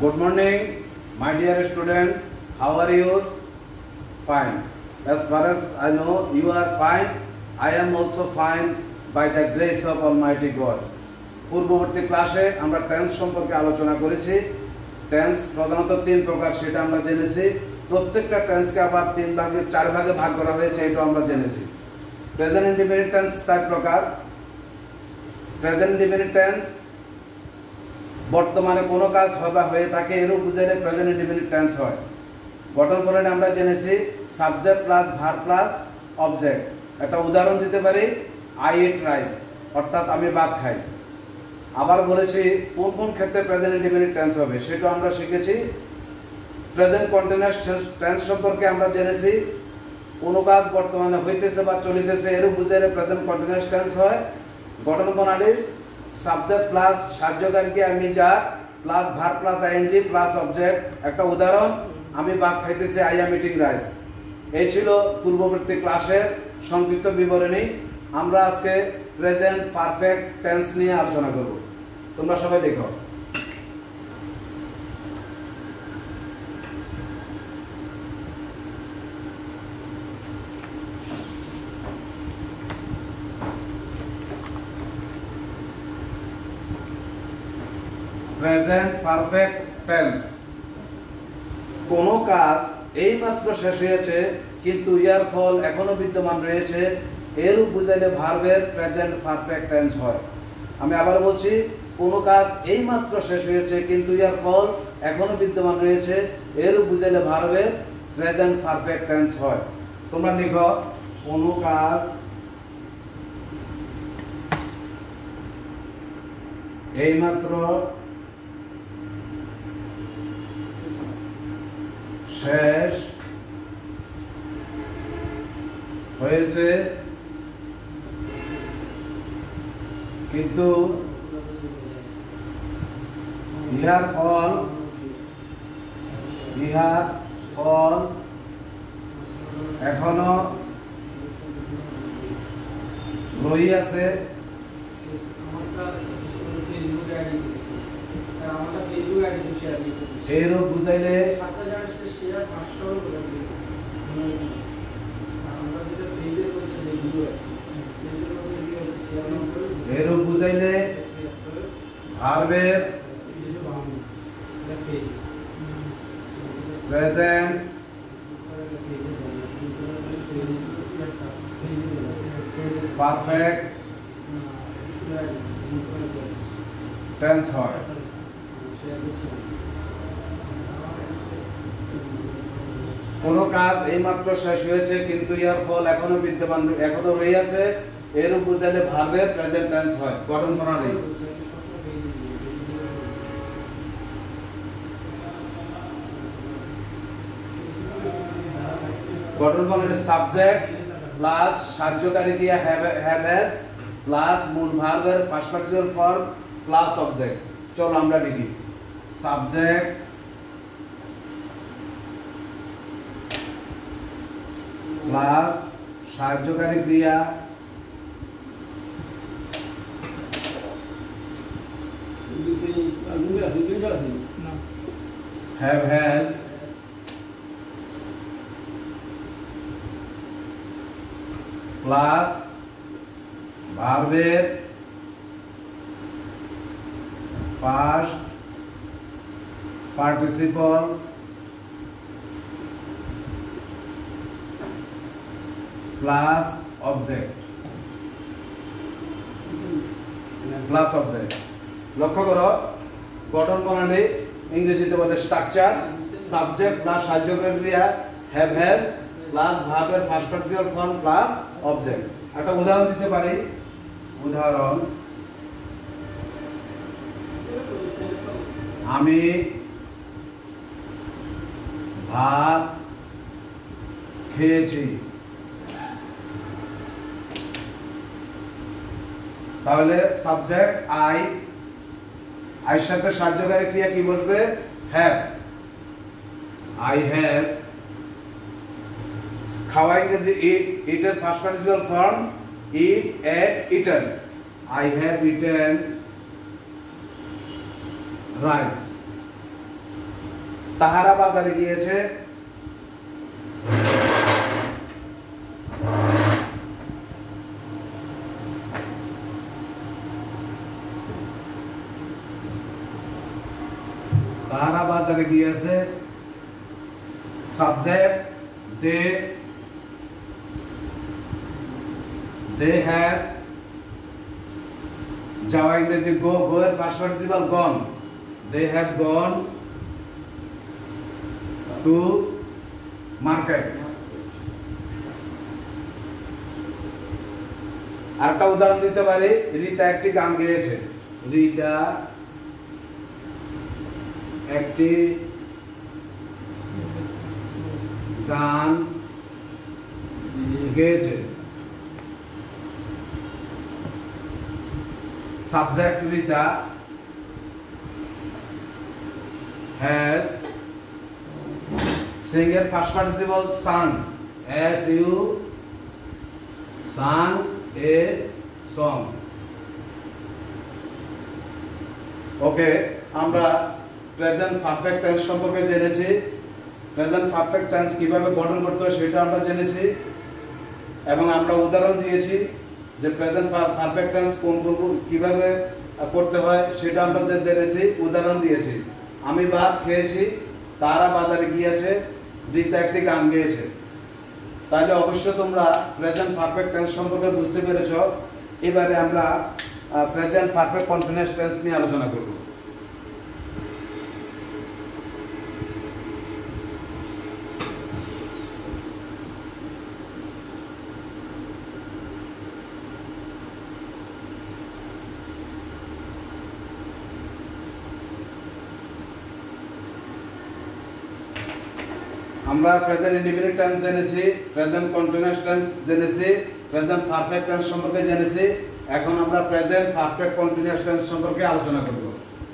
Good morning, my dear student. How are you? Fine. As far as I know, you are fine. I am also fine by the grace of Almighty God. পূর্ববর্তী ক্লাসে আমরা tense সম্পর্কে আলোচনা করেছি। Tense প্রধানত তিন প্রকার সেটা আমরা জেনেছি। প্রত্যেকটা টেন্সকে আবার চার ভাগে ভাগ করা হয়েছে এটা আমরা জেনেছি। প্রেজেন্ট ইনডিফিনিট টেন্স চার প্রকার। প্রেজেন্ট ইনডিফিনিট টেন্স বর্তমানে কোনো কাজ হয়ে থাকে এরূপ বুঝাইলে প্রেজেন্ট ইনডিফিনিট টেন্স হয়। গঠন প্রণালী আমরা জেনেছি subject plus verb plus object. একটা উদাহরণ দিতে পারি আই ইট রাইস, অর্থাৎ আমি ভাত খাই। আবার বলেছি কোন কোন ক্ষেত্রে প্রেজেন্ট ইনডিফিনিট টেন্স হবে সেটা আমরা শিখেছি। প্রেজেন্ট কন্টিনিউয়াস টেন্স সম্পর্কে আমরা জেনেছি কোনো কাজ বর্তমানে হইতেছে বা চলিতেছে এরূপ বুঝাইলে প্রেজেন্ট কন্টিনিউয়াস টেন্স হয়। গঠন প্রণালীর সাবজেক্ট প্লাস সাহায্যকারী আমি যা plus verb plus ING plus object. একটা উদাহরণ আমি ভাত খাইতেছি, আই এম ইটিং রাইস। এই ছিল পূর্ববর্তী ক্লাসের সংক্ষিপ্ত বিবরণী। আমরা আজকে প্রেজেন্ট পারফেক্ট টেন্স নিয়ে আলোচনা করব। তোমরা সবাই দেখো। প্রেজেন্ট পারফেক্ট টেন্স কোনো কাজ এইমাত্র শেষ হয়েছে কিন্তু ইহার ফল এখনো বিদ্যমান রয়েছে এরূপ বুঝাইলে ভার্বের প্রেজেন্ট পারফেক্ট টেন্স হয়। আমি আবার বলছি কোনো কাজ এইমাত্র শেষ হয়েছে কিন্তু ইহার ফল এখনো বিদ্যমান রয়েছে এরূপ বুঝাইলে ভার্বের প্রেজেন্ট পারফেক্ট টেন্স হয়। তোমরা লিখো কোনো কাজ এইমাত্র শেষ হয়েছে কিন্তু ইহার ফল এখনো রহিয়াছে। এরূপ বুঝাইলে ভার্বের প্রেজেন্ট পারফেক্ট টেন্স হয়। কোনো কাজ এইমাত্র শেষ হয়েছে কিন্তু ইহার ফল এখনো বিদ্যমান এখনো রহিয়াছে এরূপ বুঝাইলে ভার্বের প্রেজেন্ট টেন্স হয়। গঠন প্রণালী সাবজেক্ট প্লাস সাহায্যকারী ক্রিয়া হ্যাভ হ্যাজ প্লাস মূল ভার্বের first participle form plus object. চলো আমরা লিখি সাবজেক্ট প্লাস সাহায্যকারী ক্রিয়া হ্যাভ হ্যাজ প্লাস ভার্বের পাস্ট পার্টিসিপল প্লাস অবজেক্ট। লক্ষ্য করো গঠন প্রণালী ইংরেজিতে বলে স্ট্রাকচার সাবজেক্ট প্লাস সাহায্যকারী ক্রিয়া হ্যাভ হ্যাজ প্লাস ভার্বের first participle form plus object. একটা উদাহরণ দিতে পারি। উদাহরণ আমি ভাত খেয়েছি। তাহলে সাবজেক্ট আই সাথে সাহায্যকারী ক্রিয়া কি বসবে হ্যাভ। আই হ্যাভ খাওয়া ইংরেজি ইট, ইটের past participle form eat, ate, eaten. I have eaten rice. তাহারা বাজারে গিয়েছে, তাহারা বাজারে গিয়েছে। সাবজেক্ট they have, যাওয়া ইংরেজি go, go এর past participle gone, they have gone to market। আরেকটা উদাহরণ দিতে পারি, রিতা একটি গান গেয়েছে, রিতা একটি গান গেয়েছে। সাবজেক্ট রিতা has, sing এর past participle sung, as you sung a song। Okay, আমরা প্রেজেন্ট পারফেক্ট টেন্স সম্পর্কে জেনেছি। প্রেজেন্ট পারফেক্ট টেন্স কিভাবে গঠন করতে হয় সেটা আমরা জেনেছি এবং আমরা উদাহরণ দিয়েছি যে প্রেজেন্ট পারফেক্ট টেন্স কোন কিভাবে করতে হয় সেটা আমরা জেনেছি, উদাহরণ দিয়েছি। আমি ভাত খেয়েছি, তারা বাজারে গিয়েছে, রিতা একটি গান গেয়েছে। তাহলে অবশ্যই তোমরা প্রেজেন্ট পারফেক্ট টেন্স সম্পর্কে বুঝতে পেরেছো। এবারে আমরা প্রেজেন্ট পারফেক্ট কন্টিনিউয়াস টেন্স নিয়ে আলোচনা করব। আমরা প্রেজেন্ট ইনডিফিনিট টেন্স জেনেছি, প্রেজেন্ট কন্টিনিউয়াস টেন্স জেনেছি, প্রেজেন্ট পারফেক্ট টেন্স সম্পর্কে জেনেছি। এখন আমরা প্রেজেন্ট পারফেক্ট কন্টিনিউয়াস টেন্স সম্পর্কে আলোচনা করব।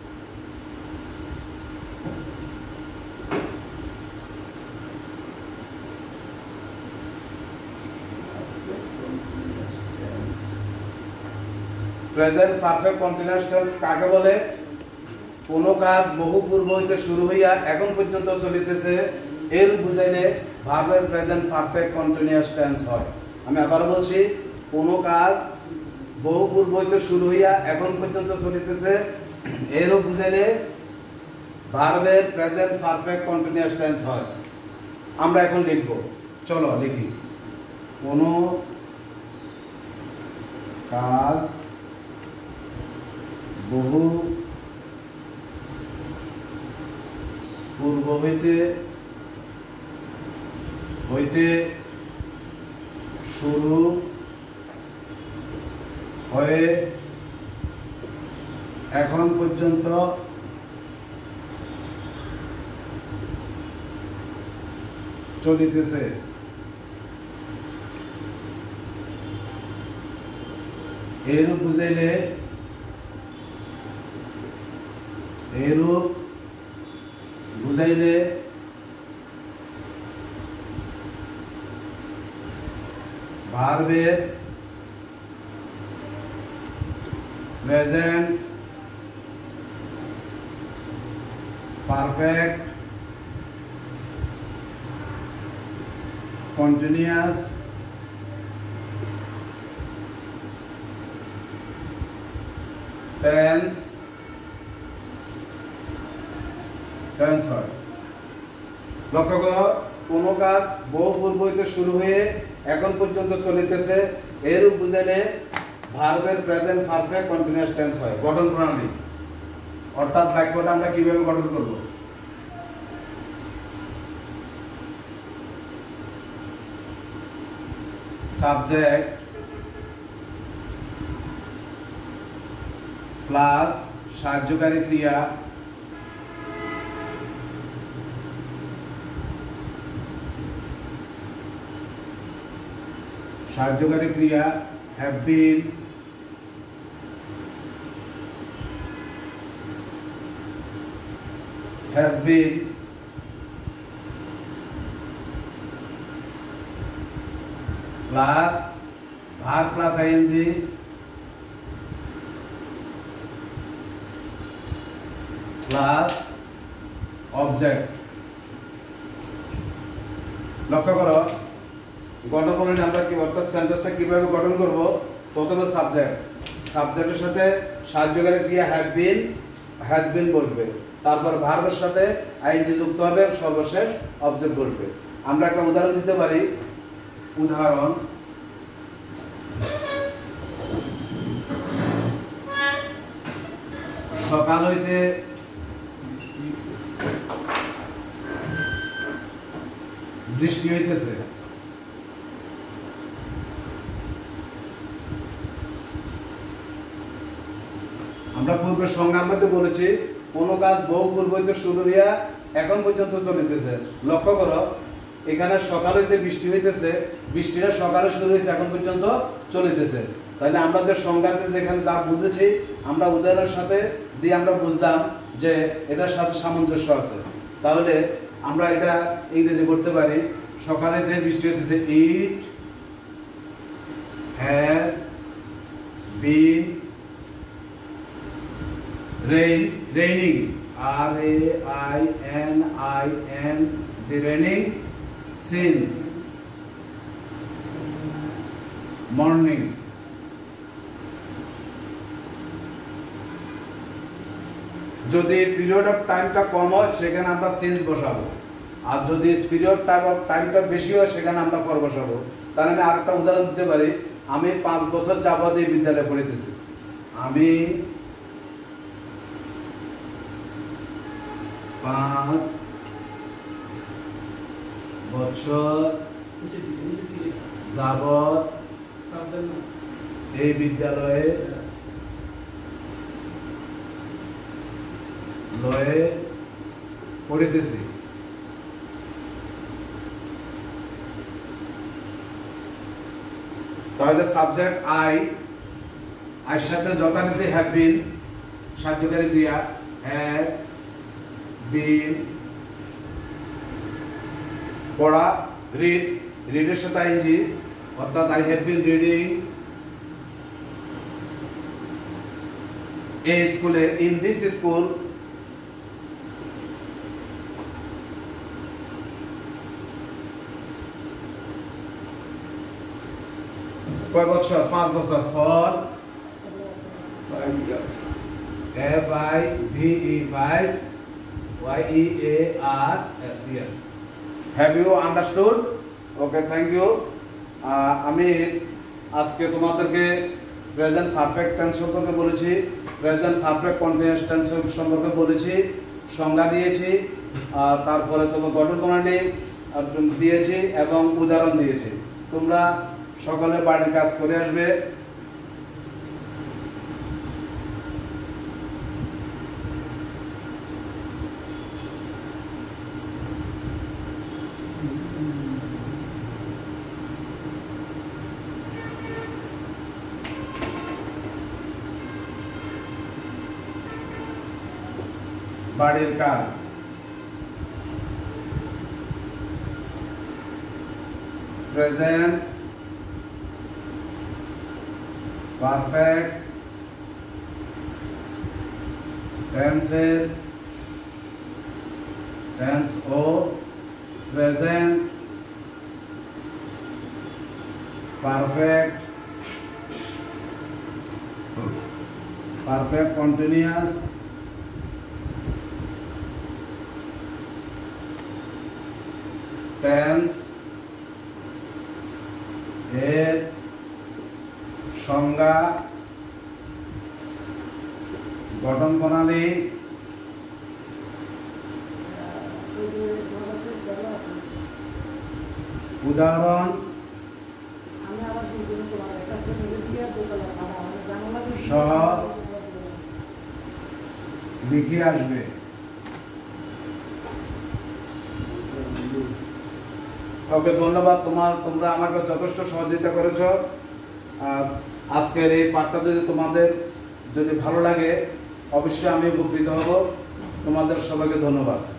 প্রেজেন্ট পারফেক্ট কন্টিনিউয়াস টেন্স কাকে বলে? কোন কাজ বহু পূর্ব হইতে শুরু হইয়া এখন পর্যন্ত চলিতেছে, এর বুঝাইলে ভার্বের প্রেজেন্ট পারফেক্ট কন্টিনিউয়াস টেন্স হয়। আমি আবার বলছি, কোন কাজ বহু পূর্ব হইতে শুরু হইয়া এখন পর্যন্ত চলিতেছে, এরও বুঝাইলে ভার্বের প্রেজেন্ট পারফেক্ট কন্টিনিউয়াস টেন্স হয়। আমরা এখন লিখব, চলো লিখি। কোন কাজ বহু পূর্ব হইতে শুরু হয়ে এখন পর্যন্ত চলিতেছে, এরূপ বুঝাইলে ভার্বের প্রেজেন্ট পারফেক্ট কন্টিনিউয়াস টেন্স হয়। লক্ষ্য করো, কোন কাজ বহু পূর্ব হইতে শুরু হয়ে এখন পর্যন্ত চলিতেছে, এরূপ বুঝাইলে ভার্বের প্রেজেন্ট পারফেক্ট কন্টিনিউয়াস টেন্স হয়। গঠন প্রণালী অর্থাৎ বাক্যটা আমরা কিভাবে গঠন করব? সাবজেক্ট প্লাস সাহায্যকারী ক্রিয়া have been, has been, plus verb plus ing plus object। লক্ষ্য করো গঠন প্রণালী আমরা কি অর্থাৎ সেন্টেন্সটা কিভাবে গঠন করব। প্রথমে সাবজেক্টের সাথে সাহায্যকারী ক্রিয়া হ্যাজ বিন বসবে, তারপর ভার্বের সাথে আইএনজি যুক্ত হবে, সর্বশেষ অবজেক্ট বসবে। আমরা একটা উদাহরণ দিতে পারি। উদাহরণ, সকাল হইতে বৃষ্টি হইতেছে। আমরা পূর্বের সংজ্ঞার মধ্যে বলেছি কোন কাজ বহু পূর্ব হইতে শুরু হইয়া এখন পর্যন্ত চলিতেছে। লক্ষ্য করো এখানে সকাল হইতে বৃষ্টি হইতেছে, বৃষ্টিটা সকালে শুরু হয়েছে এখন পর্যন্ত চলিতেছে। তাহলে আমরা যে সংজ্ঞাতে যেখানে যা বুঝেছি আমরা উদাহরণের সাথে দিয়ে আমরা বুঝলাম যে এটার সাথে সামঞ্জস্য আছে। তাহলে আমরা এটা ইংরেজি করতে পারি। সকালে বৃষ্টি হইতেছে, it has been raining, R-A-I-N-I-N, raining since morning. যদি পিরিয়ড অফ টাইমটা কম হয় সেখানে আমরা সিন্স বসাবো, আর যদি পিরিয়ড টাইমটা বেশি হয় সেখানে আমরা ফর বসাবো। তাহলে আমি আরেকটা উদাহরণ দিতে পারি। আমি 5 বছর যাবত এই বিদ্যালয়ে পড়িতেছি। আমি 5 বছর যাবত এই বিদ্যালয়ে পড়িতেছি। তাহলে সাবজেক্ট আই সাথে যথারীতি হ্যাভ বিন সাহায্যকারী ক্রিয়া হ্যাভ বিন, পড়া রিডের সাথে আইএনজি অর্থাৎ I have been reading a স্কুলে, ইন দিস স্কুল। কয় বছর? 5 বছর। For FIVE 5 YEARS years. Have you understood? Okay, thank you. আমি আজকে তোমাদেরকে প্রেজেন্ট পারফেক্ট টেন্স সম্পর্কে বলেছি, প্রেজেন্ট পারফেক্ট কন্টিনিউয়াস টেন্স সম্পর্কে বলেছি, সংজ্ঞা দিয়েছি, তারপরে তোমার গঠন প্রণালী দিয়েছি এবং উদাহরণ দিয়েছি। তোমরা সকালে বাড়ির কাজ করে আসবে। বাড়ির কাজ প্রেজেন্ট পারফেক্ট টেন্সের টেন্স ও প্রেজেন্ট পারফেক্ট কন্টিনিউয়াস টেন্স এর সংজ্ঞা, গঠন প্রণালী, উদাহরণ সহ লিখে আসবে। ওকে, ধন্যবাদ। তোমরা আমাকে যথেষ্ট সহযোগিতা করেছ। আজকের এই পাঠটা যদি তোমাদের ভালো লাগে অবশ্যই আমি উপকৃত হব। তোমাদের সবাইকে ধন্যবাদ।